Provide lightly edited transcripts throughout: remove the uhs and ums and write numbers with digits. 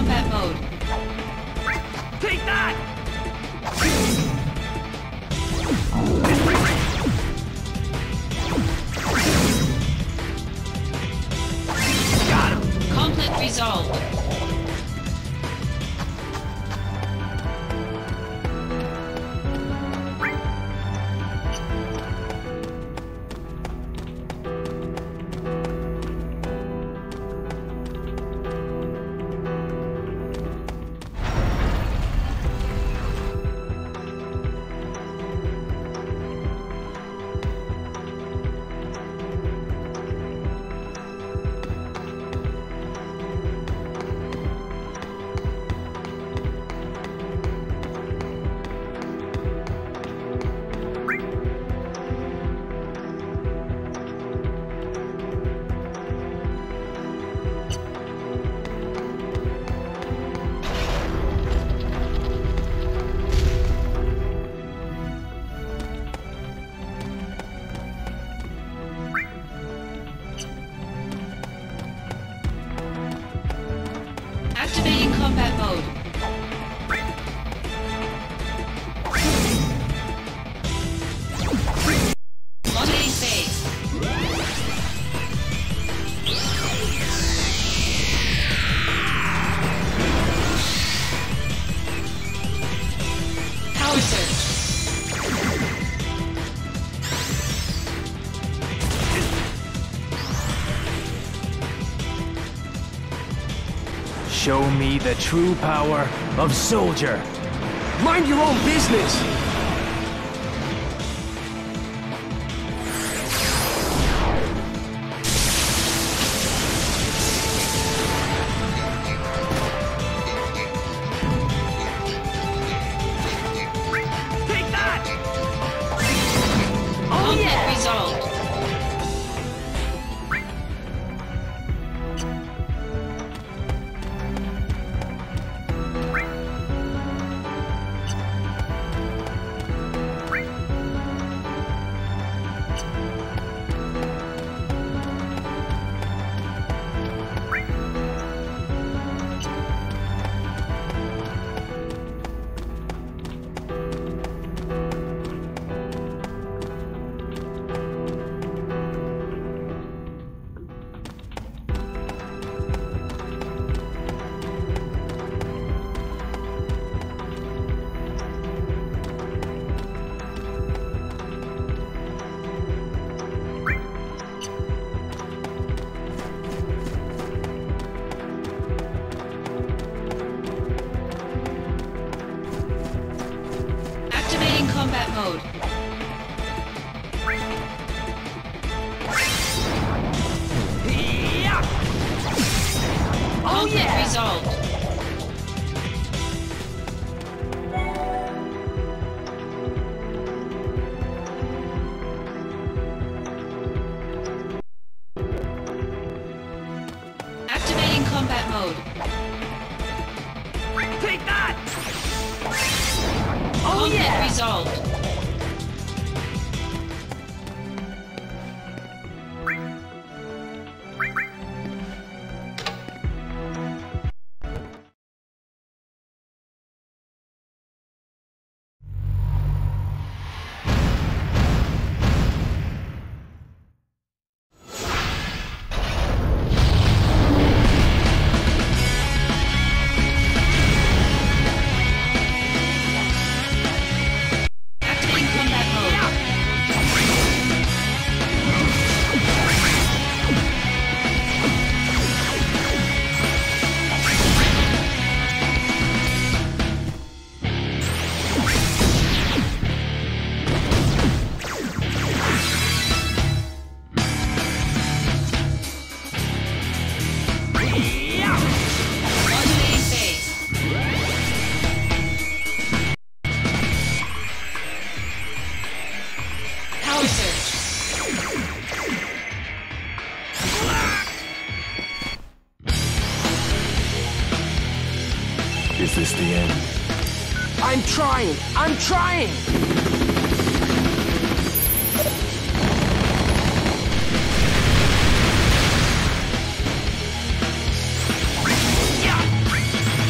combat mode. Take that! Got him! Conflict resolved. Activating combat mode. Launching phase. Power surge. Show me the true power of soldier. Mind your own business. Take that! Oh Conflict yeah! resolved. Activating combat mode. Yeah! Oh Conflict yeah! resolved. Activating combat mode. Take that! Oh Conflict yeah! resolved. Activating combat mode. Yeah! Launching phase. Power surge. Is this the end? I'm trying! I'm trying! Yeah!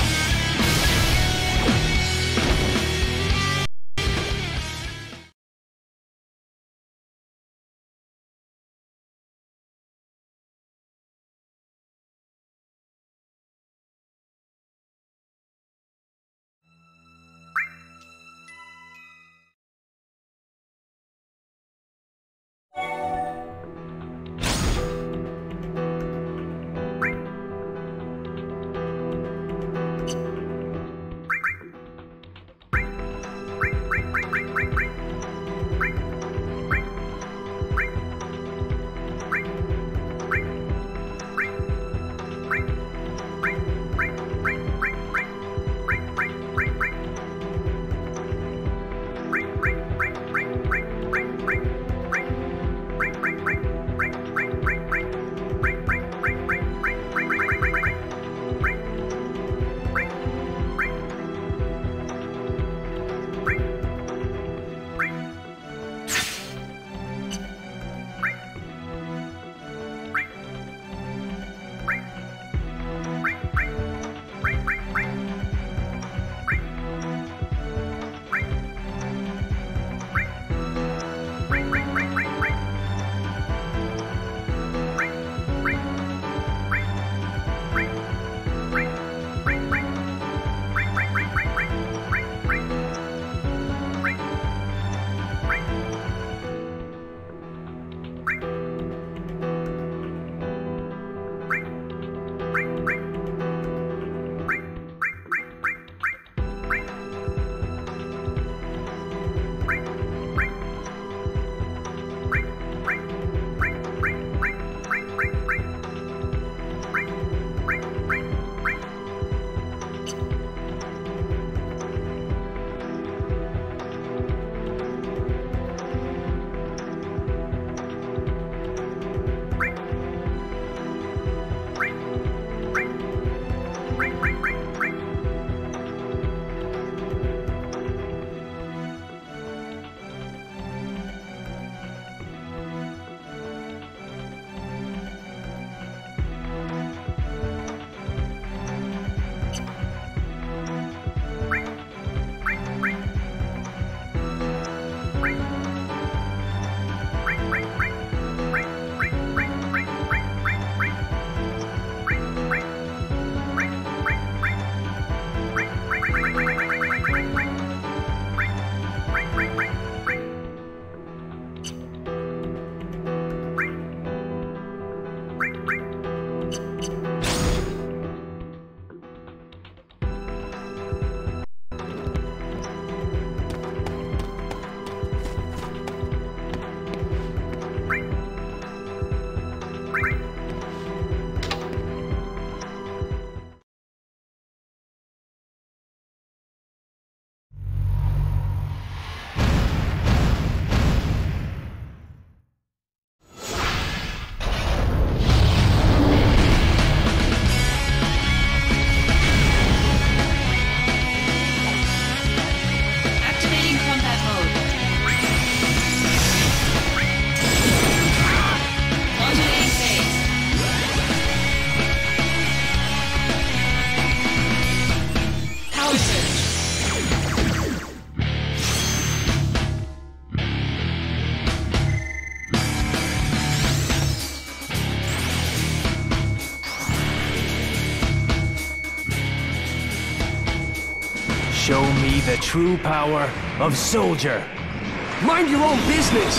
Show me the true power of soldier. Mind your own business!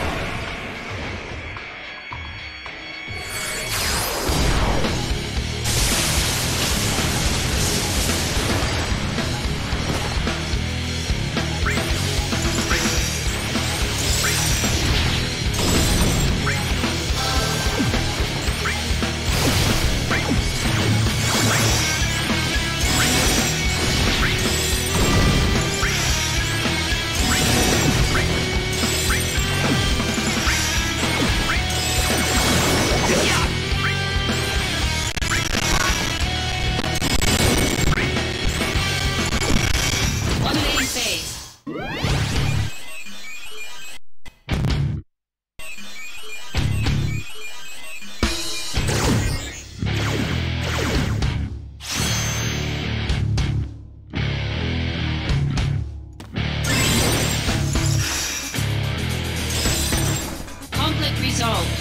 Resolved.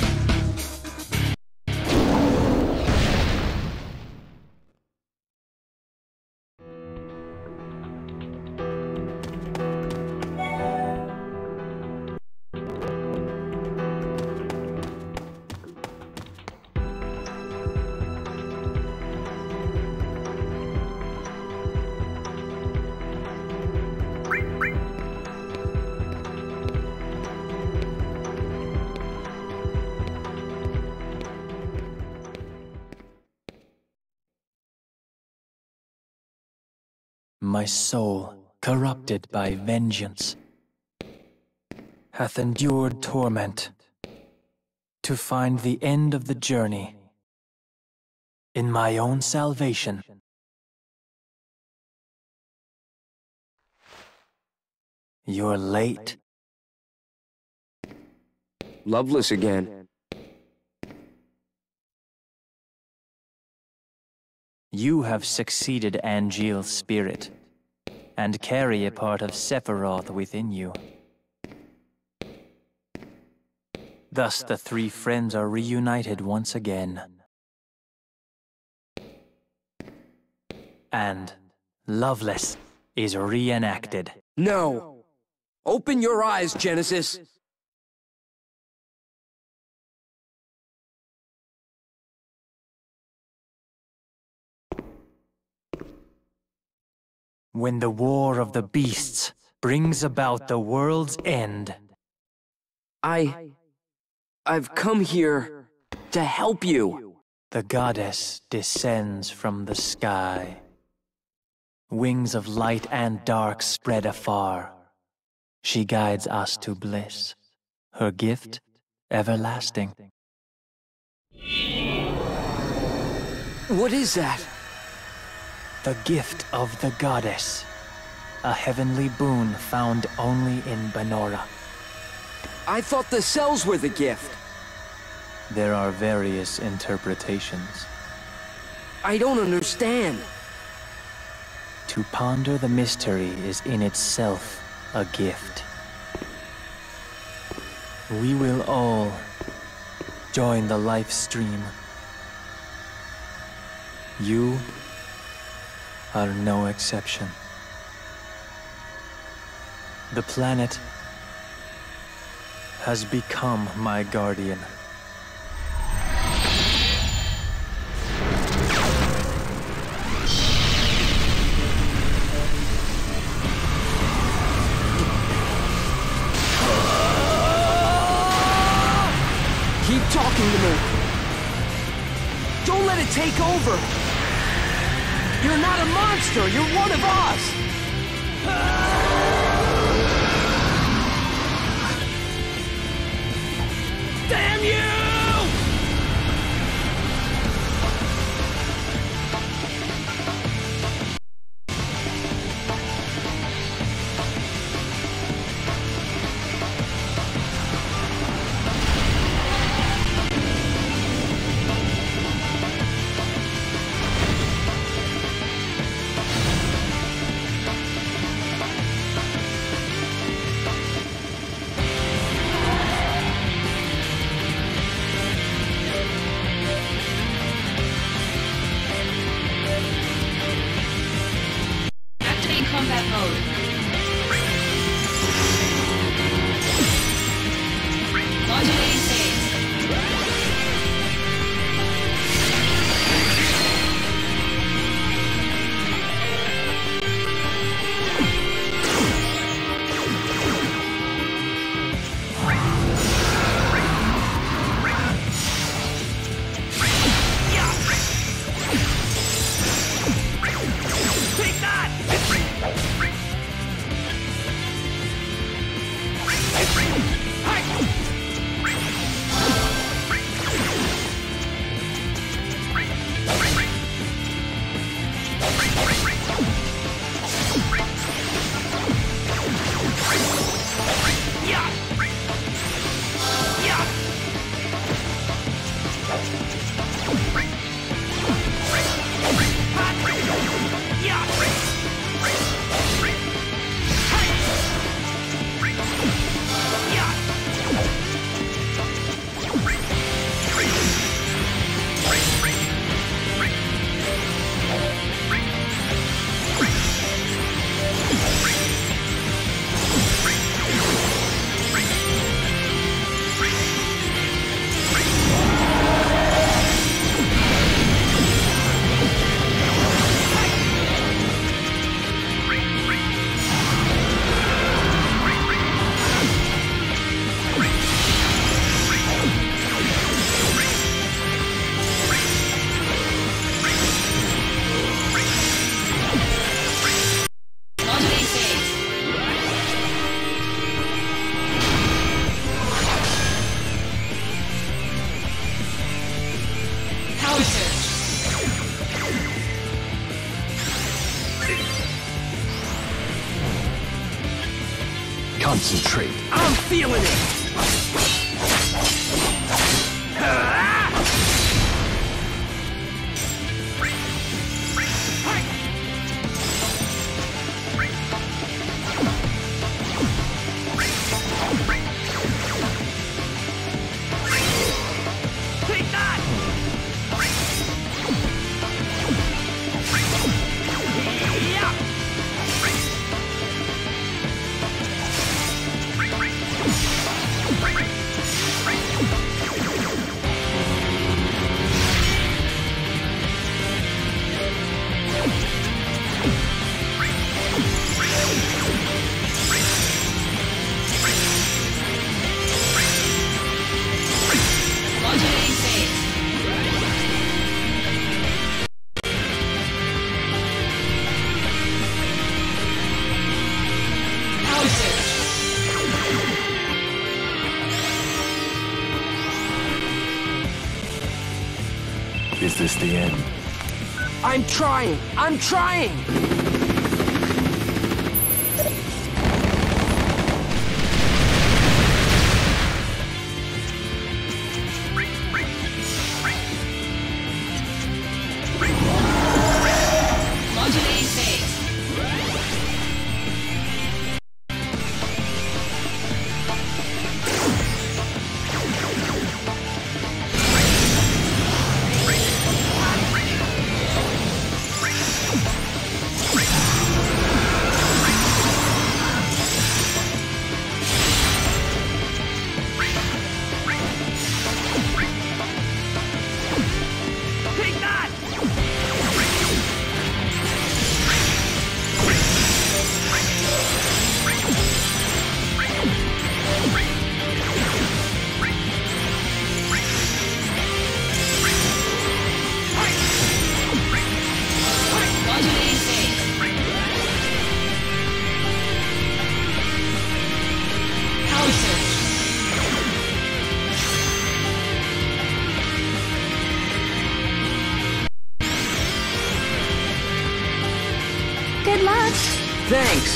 My soul, corrupted by vengeance, hath endured torment to find the end of the journey in my own salvation. You're late. Loveless again. You have succeeded Angeal's spirit, and carry a part of Sephiroth within you. Thus the three friends are reunited once again. And Loveless is reenacted. No! Open your eyes, Genesis! When the war of the beasts brings about the world's end. I've come here to help you. The goddess descends from the sky. Wings of light and dark spread afar. She guides us to bliss. Her gift, everlasting. What is that? The gift of the goddess. A heavenly boon found only in Benora. I thought the cells were the gift. There are various interpretations. I don't understand. To ponder the mystery is in itself a gift. We will all join the life stream. You are no exception. The planet has become my guardian. Keep talking to me. Don't let it take over. You're not a monster, you're one of us! Damn you! feeling it! Take that! Yeah! Modulating phase. Power surge. Is this the end? I'm trying! I'm trying! Modulating phase. Take that! Modulating phase. Power surge. Good luck. Thanks!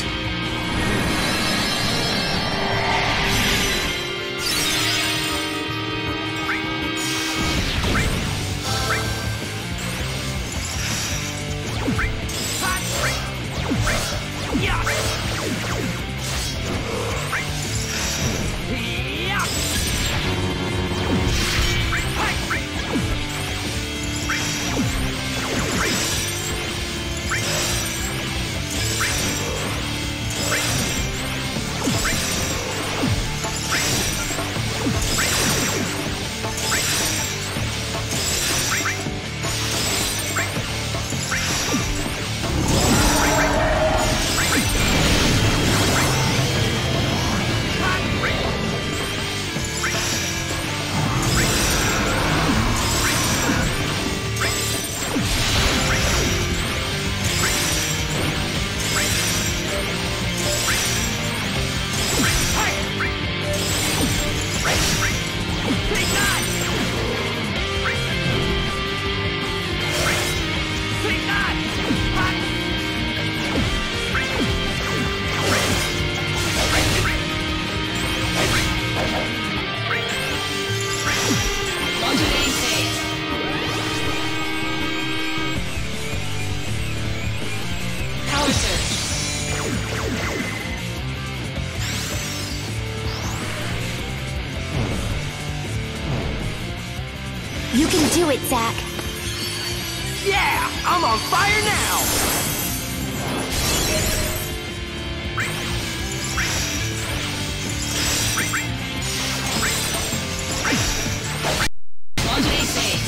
Modulating phase. Power surge. You can do it, Zack. Yeah! I'm on fire now! Modulating phase.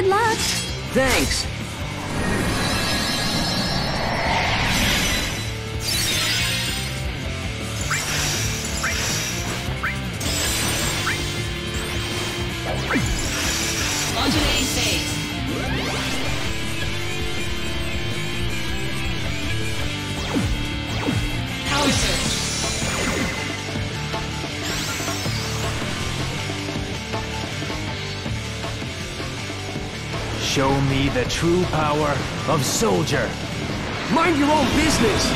Good luck. Thanks. Alternating phase. Power surge. Show me the true power of Soldier. Mind your own business.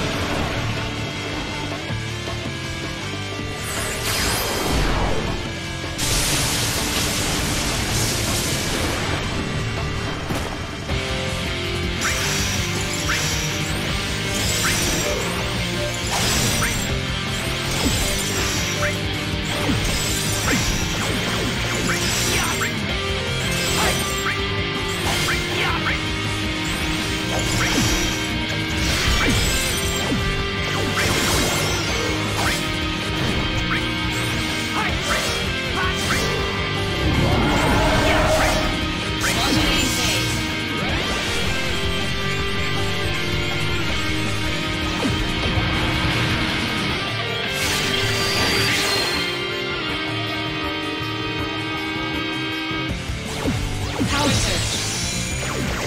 Alternating phase. Power surge.